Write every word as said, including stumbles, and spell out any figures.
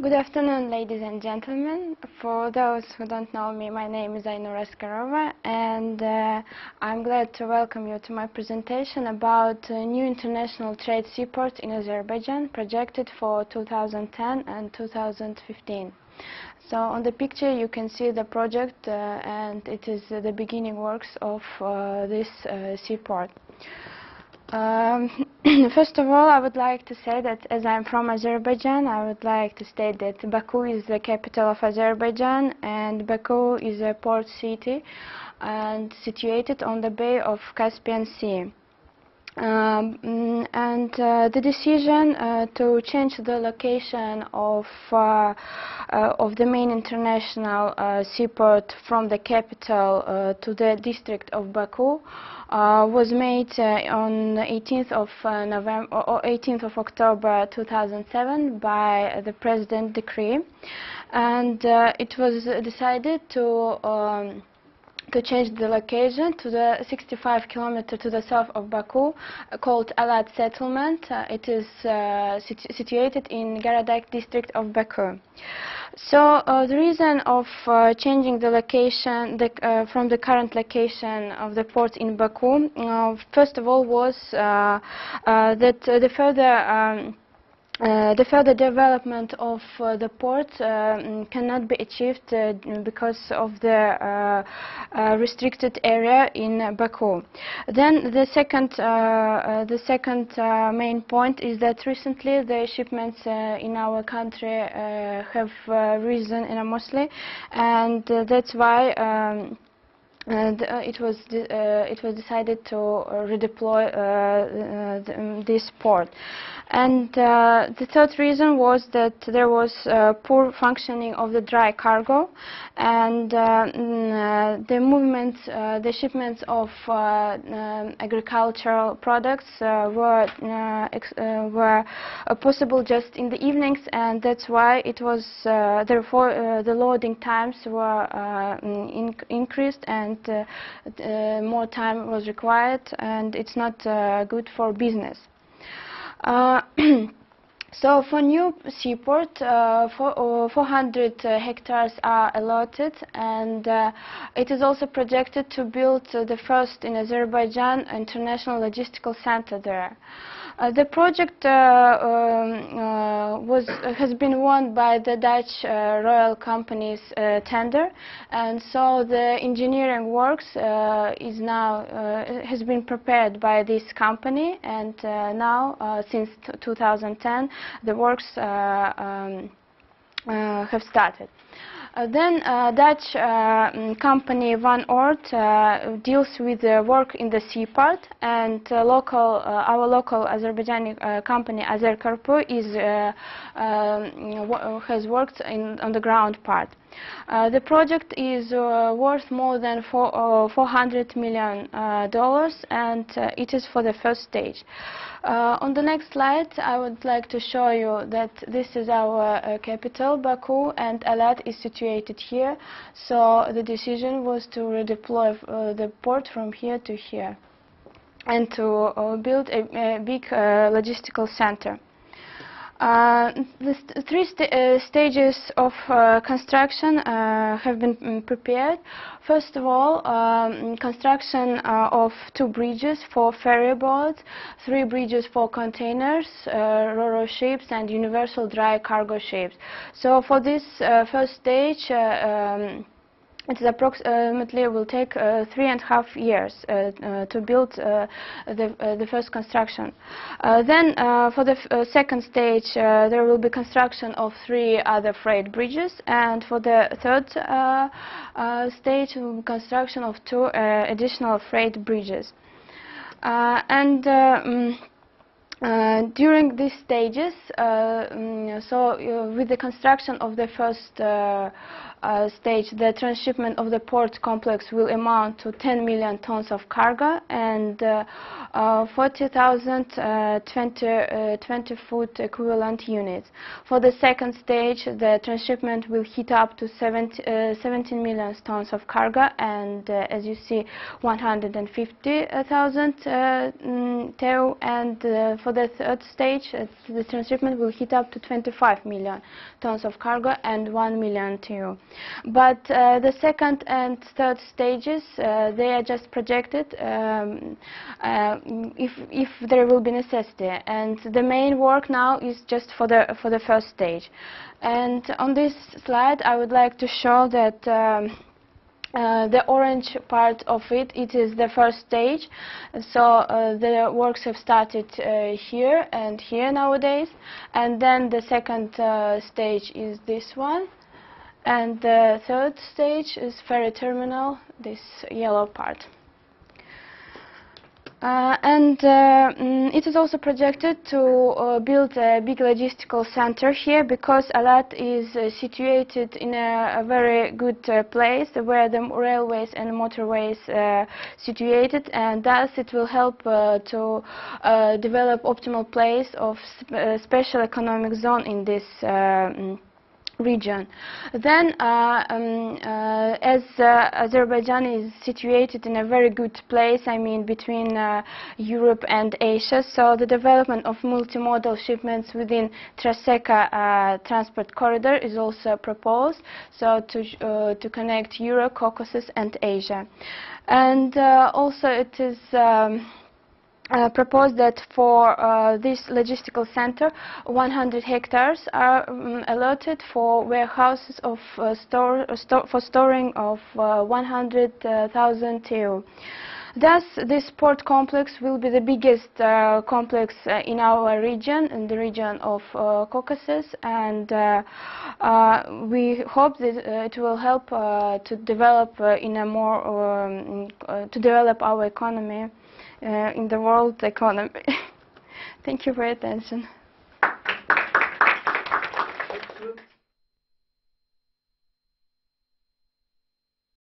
Good afternoon, ladies and gentlemen. For those who don't know me, my name is Aynur Askarova, and uh, I'm glad to welcome you to my presentation about a new international trade seaport in Azerbaijan, projected for two thousand ten and two thousand fifteen. So on the picture you can see the project, uh, and it is uh, the beginning works of uh, this uh, seaport. Um, first of all, I would like to say that as I'm from Azerbaijan, I would like to state that Baku is the capital of Azerbaijan, and Baku is a port city and situated on the bay of Caspian Sea. Um, and uh, the decision uh, to change the location of uh, uh, of the main international uh, seaport from the capital uh, to the district of Baku uh, was made uh, on eighteenth of November or eighteenth of October two thousand seven by the President decree, and uh, it was decided to um, to change the location to the sixty-five kilometers to the south of Baku, uh, called Alat settlement. Uh, it is uh, situ situated in Garadak district of Baku. So uh, the reason of uh, changing the location the, uh, from the current location of the port in Baku, uh, first of all, was uh, uh, that uh, the further um, Uh, the further development of uh, the port uh, cannot be achieved uh, because of the uh, uh, restricted area in uh, Baku. Then the second, uh, uh, the second uh, main point is that recently the shipments uh, in our country uh, have uh, risen enormously, and uh, that's why um, And uh, it was uh, it was decided to uh, redeploy uh, uh, the, um, this port. And uh, the third reason was that there was uh, poor functioning of the dry cargo, and uh, uh, the movements, uh, the shipments of uh, um, agricultural products uh, were uh, ex uh, were uh, possible just in the evenings, and that's why it was uh, therefore uh, the loading times were uh, in increased, and uh, uh, more time was required, and it's not uh, good for business. Uh, so for new seaport, uh, for, uh, four hundred uh, hectares are allotted, and uh, it is also projected to build uh, the first in Azerbaijan international logistical center there. Uh, the project uh, um, uh, was uh, has been won by the Dutch uh, Royal Company's uh, tender, and so the engineering works uh, is now uh, has been prepared by this company, and uh, now uh, since two thousand ten the works uh, um, uh, have started. Uh, then uh, Dutch uh, company Van Oord uh, deals with the work in the sea part, and uh, local, uh, our local Azerbaijani uh, company Azerkarpu is uh, um, has worked in, on the ground part. Uh, the project is uh, worth more than four, uh, four hundred million uh, dollars, and uh, it is for the first stage. Uh, on the next slide, I would like to show you that this is our uh, capital, Baku, and Alat is situated here. So the decision was to redeploy uh, the port from here to here, and to uh, build a, a big uh, logistical center. Uh, the st three st uh, stages of uh, construction uh, have been um, prepared. First of all, um, construction uh, of two bridges for ferry boats, three bridges for containers, uh, ro-ro ships, and universal dry cargo ships. So for this uh, first stage, uh, um, it is approximately will take uh, three and a half years uh, uh, to build uh, the, uh, the first construction. Uh, then uh, for the f uh, second stage uh, there will be construction of three other freight bridges, and for the third uh, uh, stage will be construction of two uh, additional freight bridges. Uh, and uh, um, Uh, during these stages, uh, um, so uh, with the construction of the first uh, uh, stage, the transshipment of the port complex will amount to ten million tons of cargo and uh, uh, forty thousand uh, twenty, uh, twenty foot equivalent units. For the second stage, the transshipment will heat up to seventy, uh, seventeen million tons of cargo and, uh, as you see, one hundred fifty thousand uh, mm, T E U, and uh, for the third stage, uh, the transshipment will heat up to twenty-five million tons of cargo and one million T E U. But uh, the second and third stages, uh, they are just projected um, uh, if, if there will be necessity, and the main work now is just for the, for the first stage. And on this slide, I would like to show that um, Uh, the orange part of it, it is the first stage. So uh, the works have started uh, here and here nowadays. And then the second uh, stage is this one. And the third stage is ferry terminal, this yellow part. Uh, and uh, mm, it is also projected to uh, build a big logistical center here, because Alat is uh, situated in a, a very good uh, place where the railways and motorways uh, situated, and thus it will help uh, to uh, develop optimal place of sp uh, special economic zone in this uh, region. Then, uh, um, uh, as uh, Azerbaijan is situated in a very good place, I mean between uh, Europe and Asia, so the development of multimodal shipments within Traseka uh, transport corridor is also proposed, so to, uh, to connect Europe, Caucasus and Asia. And uh, also it is um, Uh, proposed that for uh, this logistical center, one hundred hectares are um, allotted for warehouses of uh, store, uh, store for storing of uh, one hundred thousand T E U. Thus, this port complex will be the biggest uh, complex uh, in our region, in the region of uh, Caucasus, and uh, uh, we hope that uh, it will help uh, to develop uh, in a more um, uh, to develop our economy uh, in the world economy. Thank you for your attention.